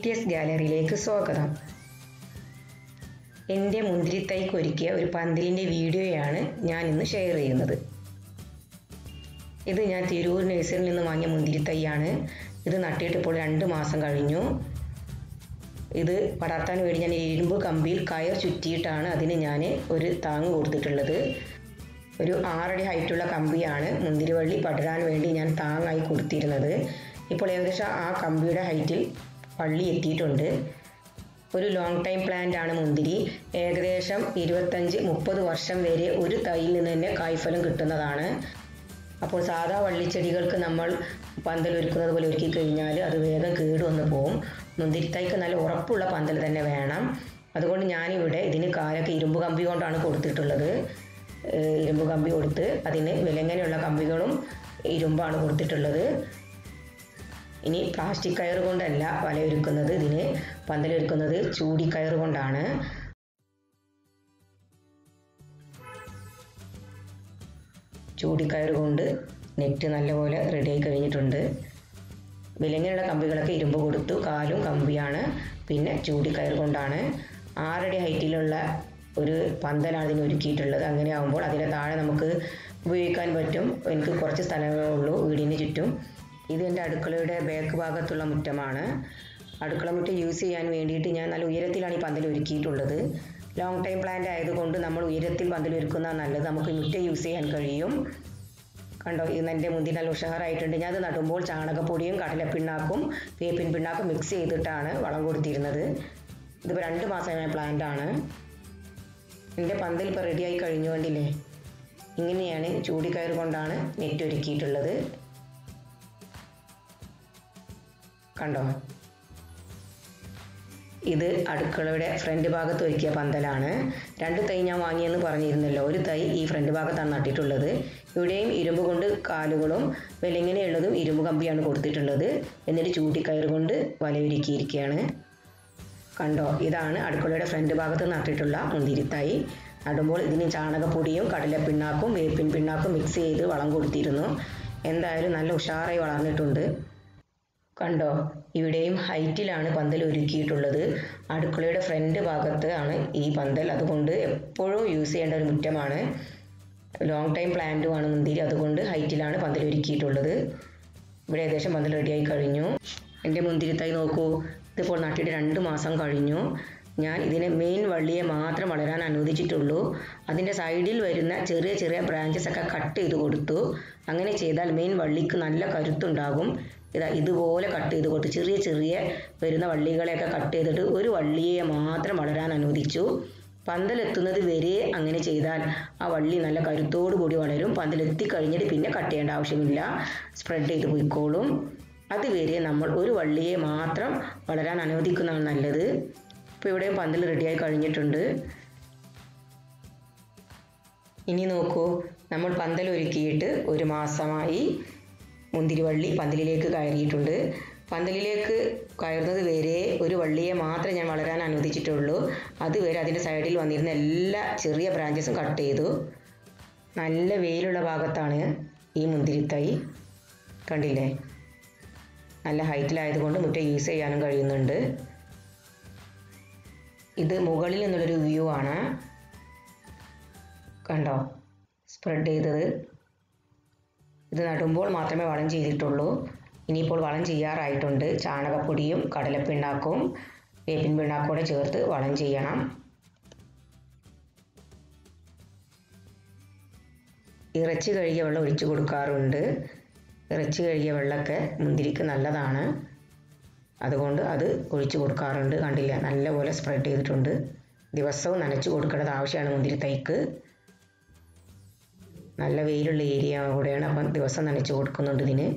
VTS ഗാലറിയിലേക്ക് സ്വാഗതം. എൻ്റെ മുന്തിരിത്തൈക്ക് ഒരുക്കിയ ഒരു പന്തലിൻ്റെ വീഡിയോയാണ് ഞാൻ ഇന്ന് ഷെയർ ചെയ്യുന്നത്. ഇത് ഞാൻ തിരൂർ നഴ്സറിയിൽ നിന്ന് വാങ്ങിയ മുന്തിരിത്തൈയാണ്. ഇത് നട്ടിട്ട് ഇപ്പോൾ 2 മാസം കഴിഞ്ഞു. ഇത് പടർത്താൻ വേണ്ടി ഞാൻ ഇരുമ്പ് കമ്പിയിൽ കയർ ചുറ്റിയിട്ടാണ് അതിന് ഞാൻ ഒരു താങ്ങ് കൊടുത്തിട്ടുള്ളത്. ഒരു 6 അടി ഹൈറ്റുള്ള കമ്പിയാണ് മുന്തിരിവള്ളി പടരാൻ വേണ്ടി ഞാൻ താങ്ങായി കൊടുത്തിരുന്നത്. ഇപ്പോൾ ഏകദേശം ആ കമ്പിയുടെ ഹൈറ്റിൽ വള്ളി എത്തിയിട്ടുണ്ട്. ഒരു ലോങ് ടൈം പ്ലാന്റ് ആണ് മുന്തിരി. ഏകദേശം 25-30 വർഷം വരെ ഒരു തൈയിൽ നിന്ന് തന്നെ കായ്ഫലം കിട്ടുന്നതാണ്. അപ്പോൾ സാധാ വള്ളിച്ചെടികൾക്ക് നമ്മൾ പന്തൽ ഒരുക്കുന്നത് പോലെ ഒരുക്കി കഴിഞ്ഞാൽ അത് വേഗം കേടുവന്ന് പോകും. മുന്തിരിത്തൈക്ക് നല്ല ഉറപ്പുള്ള പന്തൽ തന്നെ വേണം. അതുകൊണ്ട് ഞാനിവിടെ ഇതിന് കാലൊക്കെ ഇരുമ്പ് കമ്പി കൊണ്ടാണ് കൊടുത്തിട്ടുള്ളത്. ഇരുമ്പ് കമ്പി കൊടുത്ത് അതിന് വിലങ്ങനെയുള്ള കമ്പികളും ഇരുമ്പാണ് കൊടുത്തിട്ടുള്ളത്. ഇനി പ്ലാസ്റ്റിക് കയർ കൊണ്ടല്ല വലയൊരുക്കുന്നത്, ഇതിന് പന്തലൊരുക്കുന്നത് ചൂടിക്കയർ കൊണ്ടാണ്. ചൂടിക്കയർ കൊണ്ട് നെറ്റ് നല്ലപോലെ റെഡിയായി കഴിഞ്ഞിട്ടുണ്ട്. വിലങ്ങനെയുള്ള കമ്പികളൊക്കെ ഇരുമ്പ് കൊടുത്തു, കാലും കമ്പിയാണ്, പിന്നെ ചൂടിക്കയർ കൊണ്ടാണ്. 6 അടി ഹൈറ്റിലുള്ള ഒരു പന്തലാണ് ഇതിന് ഒരുക്കിയിട്ടുള്ളത്. അങ്ങനെ ആകുമ്പോൾ അതിൻ്റെ താഴെ നമുക്ക് ഉപയോഗിക്കാൻ പറ്റും. എനിക്ക് കുറച്ച് സ്ഥലമേ ഉള്ളൂ വീടിന് ചുറ്റും. ഇത് എൻ്റെ അടുക്കളയുടെ ബാക്ക് ഭാഗത്തുള്ള മുറ്റമാണ്. അടുക്കള മുറ്റം യൂസ് ചെയ്യാൻ വേണ്ടിയിട്ട് ഞാൻ നല്ല ഉയരത്തിലാണ് ഈ പന്തൽ ഒരുക്കിയിട്ടുള്ളത്. ലോങ് ടൈം പ്ലാന്റ് ആയതുകൊണ്ട് നമ്മൾ ഉയരത്തിൽ പന്തൽ ഒരുക്കുന്നതാണ് നല്ലത്. നമുക്ക് മുറ്റം യൂസ് ചെയ്യാൻ കഴിയും. കണ്ടോ, ഇത് എൻ്റെ മുന്തിരി നല്ല ഉഷാറായിട്ടുണ്ട്. ഞാൻ അത് നടുമ്പോൾ ചാണകപ്പൊടിയും കടലപ്പിണ്ണാക്കും വേപ്പിൻ പിണ്ണാക്കും മിക്സ് ചെയ്തിട്ടാണ് വളം കൊടുത്തിരുന്നത്. ഇതിപ്പോൾ 2 മാസമായ പ്ലാന്റ് ആണ്. എൻ്റെ പന്തൽ ഇപ്പോൾ റെഡിയായി കഴിഞ്ഞുകൊണ്ടില്ലേ. ഇങ്ങനെയാണ് ചൂടിക്കയർ കൊണ്ടാണ് നെറ്റ് ഒരുക്കിയിട്ടുള്ളത്. കണ്ടോ, ഇത് അടുക്കളയുടെ ഫ്രണ്ട് ഭാഗത്ത് ഒരുക്കിയ പന്തലാണ്. 2 തൈ ഞാൻ വാങ്ങിയെന്ന് പറഞ്ഞിരുന്നല്ലോ. ഒരു തൈ ഈ ഫ്രണ്ട് ഭാഗത്താണ് നട്ടിട്ടുള്ളത്. ഇവിടെയും ഇരുമ്പ് കൊണ്ട് കാലുകളും വിലങ്ങനെയുള്ളതും ഇരുമ്പ് കമ്പിയാണ് കൊടുത്തിട്ടുള്ളത്. എന്നിട്ട് ചൂടിക്കയർ കൊണ്ട് വലയൊരുക്കിയിരിക്കുകയാണ്. കണ്ടോ, ഇതാണ് അടുക്കളയുടെ ഫ്രണ്ട് ഭാഗത്ത് നട്ടിട്ടുള്ള മുന്തിരിത്തൈ. നടുമ്പോൾ ഇതിന് ചാണകപ്പൊടിയും കടലപ്പിണ്ണാക്കും വേപ്പിൻ പിണ്ണാക്കും മിക്സ് ചെയ്ത് വളം കൊടുത്തിരുന്നു. എന്തായാലും നല്ല ഉഷാറായി വളർന്നിട്ടുണ്ട്. കണ്ടോ, ഇവിടെയും ഹൈറ്റിലാണ് പന്തൽ ഒരുക്കിയിട്ടുള്ളത്. അടുക്കളയുടെ ഫ്രണ്ട് ഭാഗത്ത് ആണ് ഈ പന്തൽ. അതുകൊണ്ട് എപ്പോഴും യൂസ് ചെയ്യേണ്ട ഒരു മുറ്റമാണ്. ലോങ് ടൈം പ്ലാന്റുമാണ് മുന്തിരി, അതുകൊണ്ട് ഹൈറ്റിലാണ് പന്തൽ ഒരുക്കിയിട്ടുള്ളത്. ഇവിടെ ഏകദേശം പന്തൽ റെഡിയായി കഴിഞ്ഞു. എൻ്റെ മുന്തിരിത്തൈ നോക്കൂ, ഇതിപ്പോൾ നട്ടിട്ട് 2 മാസം കഴിഞ്ഞു. ഞാൻ ഇതിനെ മെയിൻ വള്ളിയെ മാത്രം വളരാൻ അനുവദിച്ചിട്ടുള്ളൂ. അതിൻ്റെ സൈഡിൽ വരുന്ന ചെറിയ ചെറിയ ബ്രാഞ്ചസ് ഒക്കെ കട്ട് ചെയ്ത് കൊടുത്തു. അങ്ങനെ ചെയ്താൽ മെയിൻ വള്ളിക്ക് നല്ല കരുത്തുണ്ടാകും. ഇതുപോലെ കട്ട് ചെയ്ത് കൊടുത്തു. ചെറിയ ചെറിയ വരുന്ന വള്ളികളെയൊക്കെ കട്ട് ചെയ്തിട്ട് ഒരു വള്ളിയെ മാത്രം വളരാൻ അനുവദിച്ചു. പന്തലെത്തുന്നത് വരെ അങ്ങനെ ചെയ്താൽ ആ വള്ളി നല്ല കരുത്തോടു കൂടി വളരും. പന്തലെത്തി കഴിഞ്ഞിട്ട് പിന്നെ കട്ട് ചെയ്യേണ്ട ആവശ്യമില്ല, സ്പ്രെഡ് ചെയ്ത് പോയിക്കോളും. അതുവരെ നമ്മൾ ഒരു വള്ളിയെ മാത്രം വളരാൻ അനുവദിക്കുന്നതാണ് നല്ലത്. ഇപ്പോൾ ഇവിടെയും പന്തൽ റെഡിയായി കഴിഞ്ഞിട്ടുണ്ട്. ഇനി നോക്കൂ, നമ്മൾ പന്തൽ ഒരുക്കിയിട്ട് 1 മാസമായി. മുന്തിരിവള്ളി പന്തലിലേക്ക് കയറിയിട്ടുണ്ട്. പന്തലിലേക്ക് കയറുന്നത് വരെ ഒരു വള്ളിയെ മാത്രമേ ഞാൻ വളരാൻ അനുവദിച്ചിട്ടുള്ളൂ. അതുവരെ അതിൻ്റെ സൈഡിൽ വന്നിരുന്ന എല്ലാ ചെറിയ ബ്രാഞ്ചസും കട്ട് ചെയ്തു. നല്ല വെയിലുള്ള ഭാഗത്താണ് ഈ മുന്തിരിത്തൈ. കണ്ടില്ലേ, നല്ല ഹൈറ്റിലായതുകൊണ്ട് മുറ്റം യൂസ് ചെയ്യാനും കഴിയുന്നുണ്ട്. ഇത് മുകളിൽ നിന്നുള്ളൊരു വ്യൂ ആണ്. കണ്ടോ, സ്പ്രെഡ് ചെയ്തത്. ഇത് നടുമ്പോൾ മാത്രമേ വളം ചെയ്തിട്ടുള്ളൂ. ഇനിയിപ്പോൾ വളം ചെയ്യാറായിട്ടുണ്ട്. ചാണകപ്പൊടിയും കടലപ്പിണ്ണാക്കും വേപ്പിൻ പിണ്ണാക്കും കൂടെ ചേർത്ത് വളം ചെയ്യണം. ഇറച്ചി കഴുകിയ വെള്ളം ഒഴിച്ചു കൊടുക്കാറുണ്ട്. ഇറച്ചി കഴുകിയ വെള്ളമൊക്കെ മുന്തിരിക്ക് നല്ലതാണ്, അതുകൊണ്ട് അത് ഒഴിച്ചു കൊടുക്കാറുണ്ട്. കണ്ടില്ല, നല്ലപോലെ സ്പ്രെഡ് ചെയ്തിട്ടുണ്ട്. ദിവസവും നനച്ചു കൊടുക്കേണ്ടത് ആവശ്യമാണ് മുന്തിരിത്തൈക്ക്. നല്ല വെയിലുള്ള ഏരിയ കൂടെയാണ്, അപ്പം ദിവസം നനച്ചു കൊടുക്കുന്നുണ്ട് ഇതിന്.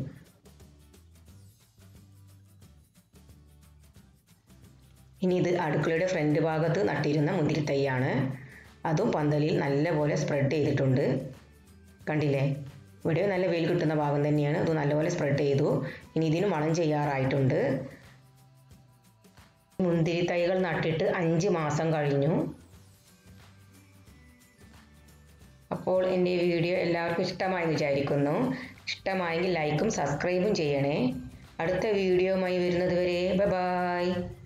ഇനി ഇത് അടുക്കളയുടെ ഫ്രണ്ട് ഭാഗത്ത് നട്ടിരുന്ന മുന്തിരിത്തൈയാണ്. അതും പന്തലിൽ നല്ലപോലെ സ്പ്രെഡ് ചെയ്തിട്ടുണ്ട്. കണ്ടില്ലേ, ഇവിടെ നല്ല വെയിൽ കിട്ടുന്ന ഭാഗം തന്നെയാണ്. അത് നല്ലപോലെ സ്പ്രെഡ് ചെയ്തു. ഇനി ഇതിനും വളം ചെയ്യാറായിട്ടുണ്ട്. മുന്തിരിത്തൈകൾ നട്ടിട്ട് 5 മാസം കഴിഞ്ഞു. അപ്പോൾ എൻ്റെ വീഡിയോ എല്ലാവർക്കും ഇഷ്ടമായി വിചാരിക്കുന്നു. ഇഷ്ടമായെങ്കിൽ ലൈക്കും സബ്സ്ക്രൈബും ചെയ്യണേ. അടുത്ത വീഡിയോയുമായി വരുന്നത് വരെ ബൈ ബൈ.